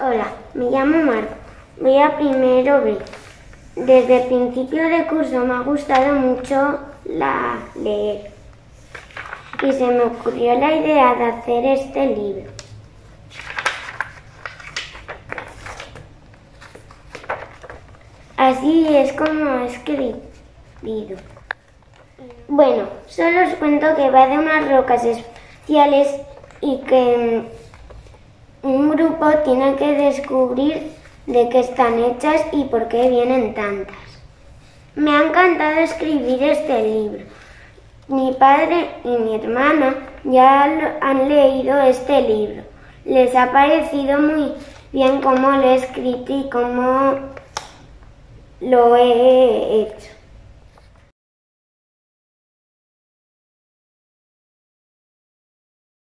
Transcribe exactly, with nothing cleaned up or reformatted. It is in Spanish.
Hola, me llamo Marco, voy a primero B. Desde el principio de curso me ha gustado mucho la leer y se me ocurrió la idea de hacer este libro. Así es como he escribido. Bueno, solo os cuento que va de unas rocas especiales y que un grupo tiene que descubrir de qué están hechas y por qué vienen tantas. Me ha encantado escribir este libro. Mi padre y mi hermana ya han leído este libro. Les ha parecido muy bien cómo lo he escrito y cómo lo he hecho.